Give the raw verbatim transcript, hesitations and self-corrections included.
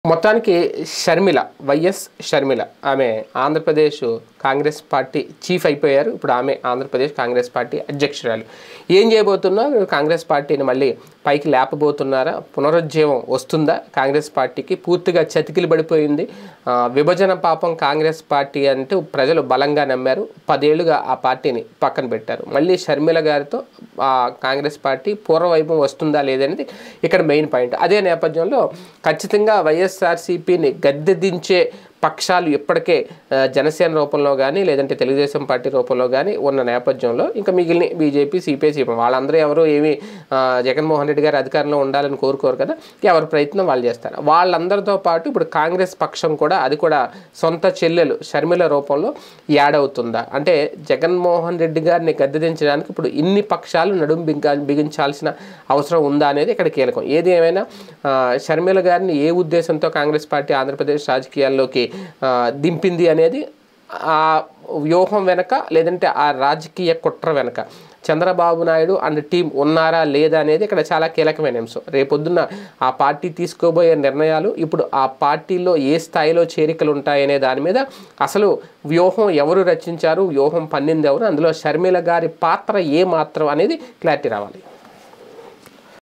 మొత్తానికి షర్మిల వైఎస్ షర్మిల ఆమె Andhra Pradesh Congress party chief అయిపోయారు. ఇప్పుడు ఆమె ఆంధ్రప్రదేశ్ కాంగ్రెస్ పార్టీ అధ్యక్షురాలు. ఏం చేయబోతున్నారు? కాంగ్రెస్ పార్టీని మళ్ళీ పైకి లేపబోతున్నారా? పునరుజ్జీవం వస్తుందా? కాంగ్రెస్ పార్టీకి పూర్తిగా చతికిలు పడిపోయింది. విభజన పాపం కాంగ్రెస్ పార్టీ అంటూ ప్రజలు బలంగా నమ్మారు. పదేళ్లుగా ఆ పార్టీని పక్కన పెట్టారు. మళ్ళీ షర్మిల గారితో కాంగ్రెస్ పార్టీ పూర్వవైభవం వస్తుందా లేదనేది ఇక్కడ మెయిన్ పాయింట్. అదే నేపథ్యంలో ఖచ్చితంగా వైఎస్ఆర్సీపీని గద్దె దించే పక్షాలు ఇప్పటికే జనసేన రూపంలో కానీ లేదంటే తెలుగుదేశం పార్టీ రూపంలో కానీ ఉన్న నేపథ్యంలో ఇంకా మిగిలిన బీజేపీ సిపిఐ సిపిఎం వాళ్ళందరూ ఎవరు ఏమి జగన్మోహన్ రెడ్డి గారు అధికారంలో ఉండాలని కోరుకోరు కదా, ఎవరి ప్రయత్నం వాళ్ళు చేస్తారు. వాళ్ళందరితో పాటు ఇప్పుడు కాంగ్రెస్ పక్షం కూడా అది కూడా సొంత చెల్లెలు షర్మిల రూపంలో యాడ్ అవుతుందా అంటే జగన్మోహన్ రెడ్డి గారిని గద్దెదించడానికి ఇప్పుడు ఇన్ని పక్షాలు నడుము బిగా బిగించాల్సిన అవసరం ఉందా అనేది ఇక్కడ కీలకం. ఏది ఏమైనా షర్మిల గారిని ఏ ఉద్దేశంతో కాంగ్రెస్ పార్టీ ఆంధ్రప్రదేశ్ రాజకీయాల్లోకి దింపింది అనేది ఆ వ్యూహం వెనక లేదంటే ఆ రాజకీయ కుట్ర వెనక చంద్రబాబు నాయుడు అండ్ టీం ఉన్నారా లేదా అనేది ఇక్కడ చాలా కీలకమైన అంశం. రేపొద్దున్న ఆ పార్టీ తీసుకోబోయే నిర్ణయాలు ఇప్పుడు ఆ పార్టీలో ఏ స్థాయిలో చేరికలు ఉంటాయనే దాని మీద అసలు వ్యూహం ఎవరు రచించారు, వ్యూహం పన్నింది ఎవరు, అందులో షర్మిల గారి పాత్ర ఏ మాత్రం అనేది క్లారిటీ రావాలి.